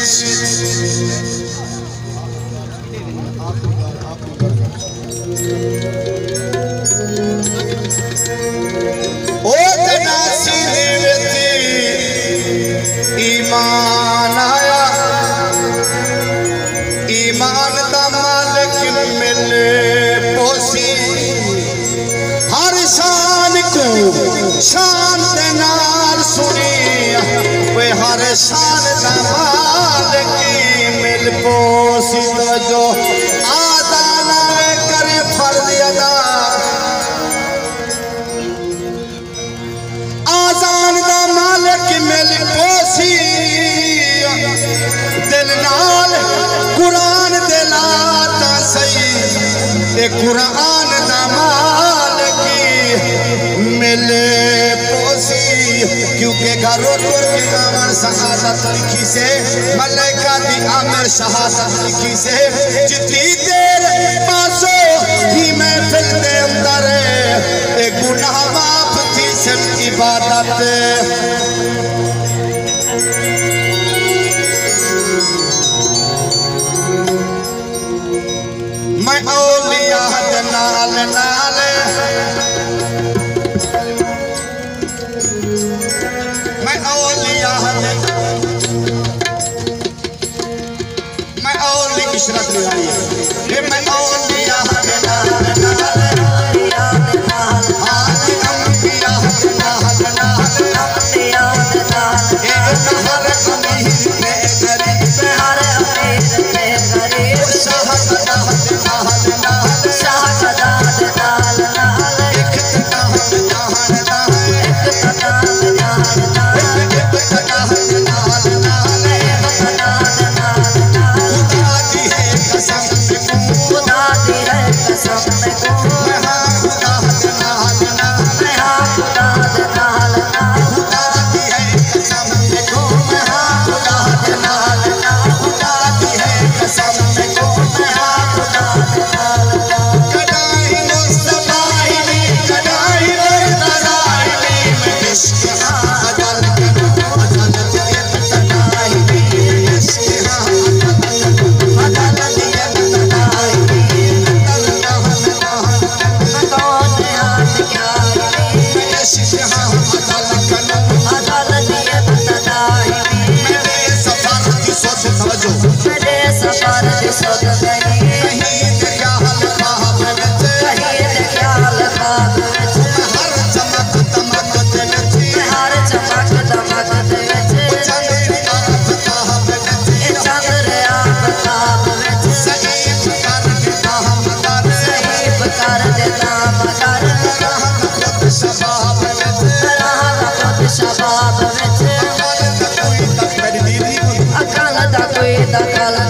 ओ तनासी देवती ईमान आया, ईमान दा मालिक मिले पोसी, हर शान को शान दे नाल सुनी, वे हर शान दा मालिक मिल पोसी। तो जो आदा ना करे फर्ज अदा, आजान दा मालिक मिल पोसी, दिल नाल कुरान दिलाता सही, ते कुरान दा मालिक मिल पोसी। क्योंकि घरों टुर के आमर शहादत लिखी से, मलाइका दी आमर शहादत लिखी से, जितनी देर पासो ही महफिल दे अंदर ए गुनाह माफ थी सिर्फ इबादत। मैं औलिया दे नाल नाल, मैं औलिया दे, मैं औली इशरत ले आई है, मैं औलिया दे नाल नाल, आदि अंबिया दे नाल नाल, अंबिया दे नाल, हर अमीर ने गरीब, हर अमीर ने गरीब, शाहदा दे नाल नाल, शाहदा दे नाल नाल, एक तनाह जहान दा, एक तनाह जहान दा, एक तनाह नाल नाल, एक तनाह नाल नाल। खुदा दी है कसम में कहूं, खुदा दी है कसम में कहूं, मैं हाँ खुदा दे नाल नाल, मैं हाँ खुदा दे नाल नाल। खुदा दी है कसम में कहूं, मैं हाँ खुदा दे नाल नाल, खुदा दी है कसम में कहूं, मैं हाँ खुदा दे नाल नाल। कदाई मुस्तफाइनी, कदाई मुस्तफाइनी, मैं इश्क हाँ अदल करूं, अदल दिए तनाइनी, इश्क हाँ अदल दिए तनाइनी, अदल रहन रहन कौन हाथ क्या रे, मैं इश्क हाँ अदल करूं, अदल दिए तनाइनी। मेरे सफर की सोच समझो, मेरे सफर की सोच गई, कहीं देखा हाल ख्वाब विच, कहीं देखा हाल ख्वाब विच, हर चमक दमक दे विच, हर चमक दमक दे विच, चंद्र आफताब विच, चंद्र आफताब विच, सहीब कर देता मगर, सहीब कर देता मगर, राहत खुद शबाब विच, राहत खुद शबाब विच, अकाल दा कोई दखल, मेरी दीदी को अकाल दा कोई दखल